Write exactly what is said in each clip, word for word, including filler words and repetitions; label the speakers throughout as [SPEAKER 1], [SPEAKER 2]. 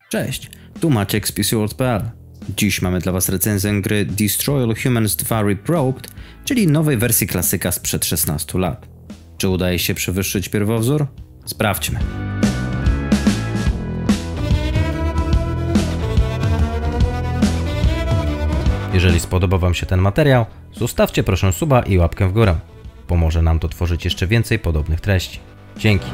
[SPEAKER 1] Cześć, tu Maciek z P C World kropka p l. Dziś mamy dla Was recenzję gry Destroy All Humans dwa Reprobed, czyli nowej wersji klasyka sprzed szesnastu lat. Czy udaje się przewyższyć pierwowzór? Sprawdźmy. Jeżeli spodobał Wam się ten materiał, zostawcie proszę suba i łapkę w górę. Pomoże nam to tworzyć jeszcze więcej podobnych treści. Dzięki.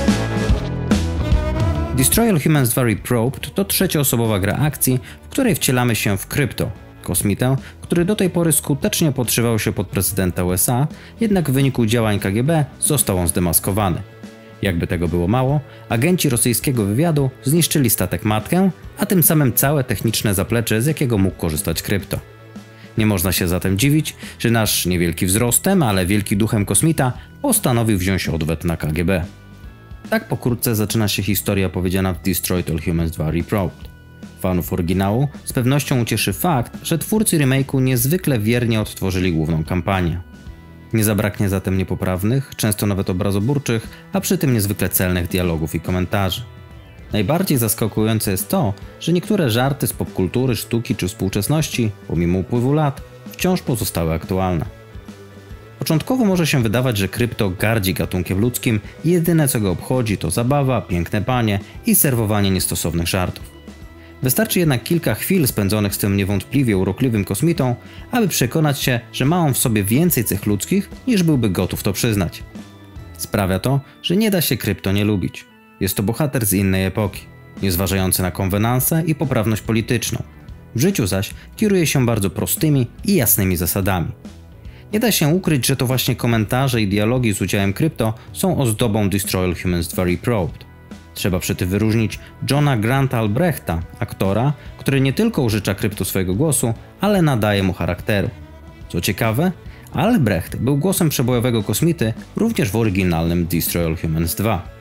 [SPEAKER 1] Destroy All Humans dwa Reprobed to trzecioosobowa gra akcji, w której wcielamy się w Krypto, kosmitę, który do tej pory skutecznie podszywał się pod prezydenta U S A, jednak w wyniku działań K G B został on zdemaskowany. Jakby tego było mało, agenci rosyjskiego wywiadu zniszczyli statek matkę, a tym samym całe techniczne zaplecze, z jakiego mógł korzystać Krypto. Nie można się zatem dziwić, że nasz niewielki wzrostem, ale wielki duchem kosmita postanowił wziąć odwet na K G B. Tak pokrótce zaczyna się historia opowiedziana w Destroy All Humans dwa Reprobed. Fanów oryginału z pewnością ucieszy fakt, że twórcy remake'u niezwykle wiernie odtworzyli główną kampanię. Nie zabraknie zatem niepoprawnych, często nawet obrazoburczych, a przy tym niezwykle celnych dialogów i komentarzy. Najbardziej zaskakujące jest to, że niektóre żarty z popkultury, sztuki czy współczesności, pomimo upływu lat, wciąż pozostały aktualne. Początkowo może się wydawać, że Krypto gardzi gatunkiem ludzkim i jedyne co go obchodzi to zabawa, piękne panie i serwowanie niestosownych żartów. Wystarczy jednak kilka chwil spędzonych z tym niewątpliwie urokliwym kosmitą, aby przekonać się, że ma on w sobie więcej cech ludzkich, niż byłby gotów to przyznać. Sprawia to, że nie da się Krypto nie lubić. Jest to bohater z innej epoki, nie zważający na konwenanse i poprawność polityczną. W życiu zaś kieruje się bardzo prostymi i jasnymi zasadami. Nie da się ukryć, że to właśnie komentarze i dialogi z udziałem Krypto są ozdobą Destroy All Humans dwa Reprobed. Trzeba przy tym wyróżnić Johna Granta Albrechta, aktora, który nie tylko użycza Krypto swojego głosu, ale nadaje mu charakteru. Co ciekawe, Albrecht był głosem przebojowego kosmity również w oryginalnym Destroy All Humans dwa.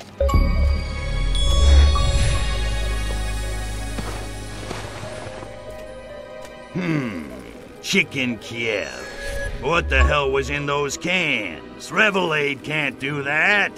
[SPEAKER 2] Hmm, Chicken Kiev. What the hell was in those cans? Revelade can't do that.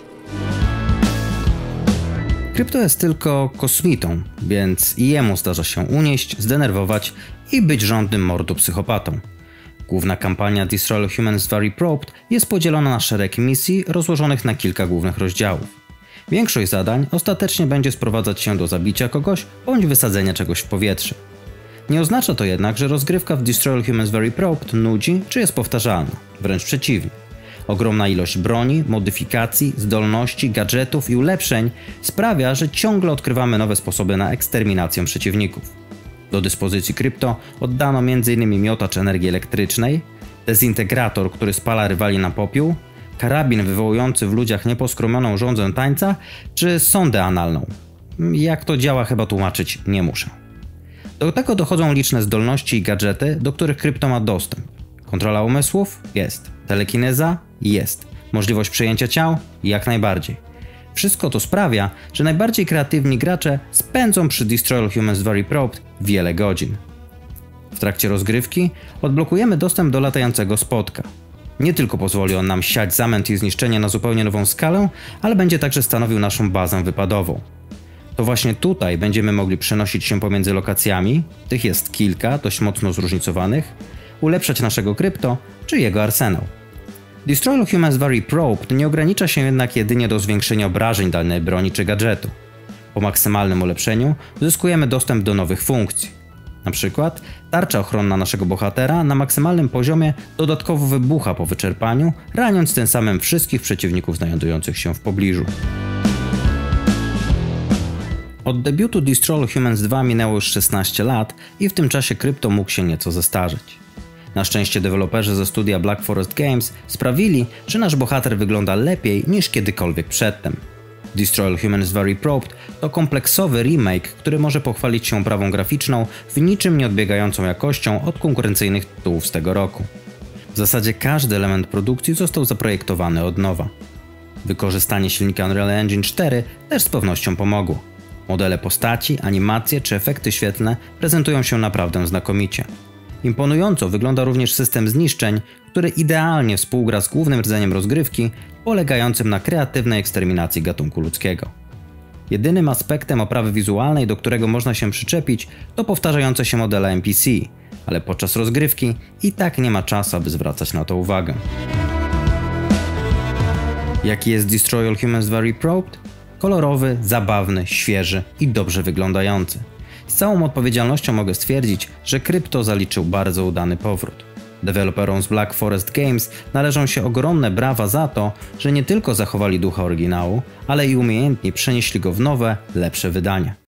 [SPEAKER 1] Krypto jest tylko kosmitą, więc i jemu zdarza się unieść, zdenerwować i być żądnym mordu psychopatą. Główna kampania Destroy All Humans dwa Reprobed jest podzielona na szereg misji rozłożonych na kilka głównych rozdziałów. Większość zadań ostatecznie będzie sprowadzać się do zabicia kogoś bądź wysadzenia czegoś w powietrze. Nie oznacza to jednak, że rozgrywka w Destroy All Humans dwa Reprobed nudzi czy jest powtarzalna, wręcz przeciwnie. Ogromna ilość broni, modyfikacji, zdolności, gadżetów i ulepszeń sprawia, że ciągle odkrywamy nowe sposoby na eksterminację przeciwników. Do dyspozycji Krypto oddano między innymi miotacz energii elektrycznej, dezintegrator, który spala rywali na popiół, karabin wywołujący w ludziach nieposkromioną żądzę tańca, czy sondę analną. Jak to działa, chyba tłumaczyć nie muszę. Do tego dochodzą liczne zdolności i gadżety, do których Krypto ma dostęp. Kontrola umysłów? Jest. Telekineza? Jest. Możliwość przejęcia ciał? Jak najbardziej. Wszystko to sprawia, że najbardziej kreatywni gracze spędzą przy Destroy All Humans dwa Reprobed wiele godzin. W trakcie rozgrywki odblokujemy dostęp do latającego spotka. Nie tylko pozwoli on nam siać zamęt i zniszczenie na zupełnie nową skalę, ale będzie także stanowił naszą bazę wypadową. To właśnie tutaj będziemy mogli przenosić się pomiędzy lokacjami, tych jest kilka, dość mocno zróżnicowanych, ulepszać naszego Krypto czy jego arsenał. Destroy All Humans dwa Reprobed nie ogranicza się jednak jedynie do zwiększenia obrażeń danej broni czy gadżetu. Po maksymalnym ulepszeniu zyskujemy dostęp do nowych funkcji. Na przykład tarcza ochronna naszego bohatera na maksymalnym poziomie dodatkowo wybucha po wyczerpaniu, raniąc tym samym wszystkich przeciwników znajdujących się w pobliżu. Od debiutu Destroy All Humans dwa minęło już szesnaście lat i w tym czasie Krypto mógł się nieco zestarzeć. Na szczęście deweloperzy ze studia Black Forest Games sprawili, że nasz bohater wygląda lepiej niż kiedykolwiek przedtem. Destroy All Humans dwa Reprobed to kompleksowy remake, który może pochwalić się prawą graficzną w niczym nie odbiegającą jakością od konkurencyjnych tytułów z tego roku. W zasadzie każdy element produkcji został zaprojektowany od nowa. Wykorzystanie silnika Unreal Engine cztery też z pewnością pomogło. Modele postaci, animacje czy efekty świetlne prezentują się naprawdę znakomicie. Imponująco wygląda również system zniszczeń, który idealnie współgra z głównym rdzeniem rozgrywki, polegającym na kreatywnej eksterminacji gatunku ludzkiego. Jedynym aspektem oprawy wizualnej, do którego można się przyczepić, to powtarzające się modele N P C, ale podczas rozgrywki i tak nie ma czasu, aby zwracać na to uwagę. Jaki jest Destroy All Humans dwa Reprobed? Kolorowy, zabawny, świeży i dobrze wyglądający. Z całą odpowiedzialnością mogę stwierdzić, że Crypto zaliczył bardzo udany powrót. Deweloperom z Black Forest Games należą się ogromne brawa za to, że nie tylko zachowali ducha oryginału, ale i umiejętnie przenieśli go w nowe, lepsze wydanie.